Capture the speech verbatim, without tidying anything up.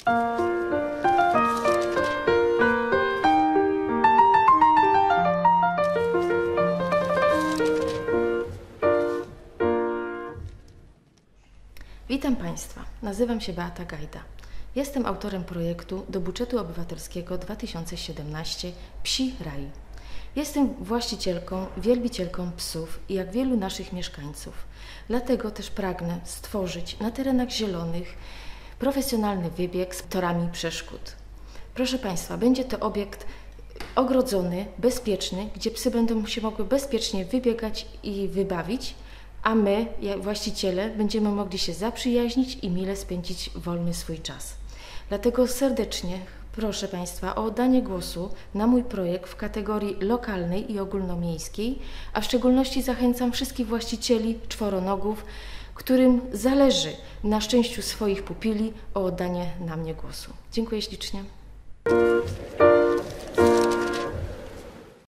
Witam Państwa, nazywam się Beata Gajda. Jestem autorem projektu do budżetu obywatelskiego dwa tysiące siedemnaście Psi Raj. Jestem właścicielką, wielbicielką psów i jak wielu naszych mieszkańców. Dlatego też pragnę stworzyć na terenach zielonych profesjonalny wybieg z torami przeszkód. Proszę Państwa, będzie to obiekt ogrodzony, bezpieczny, gdzie psy będą się mogły bezpiecznie wybiegać i wybawić, a my, jak właściciele, będziemy mogli się zaprzyjaźnić i mile spędzić wolny swój czas. Dlatego serdecznie proszę Państwa o oddanie głosu na mój projekt w kategorii lokalnej i ogólnomiejskiej, a w szczególności zachęcam wszystkich właścicieli czworonogów, którym zależy na szczęściu swoich pupili, o oddanie na mnie głosu. Dziękuję ślicznie.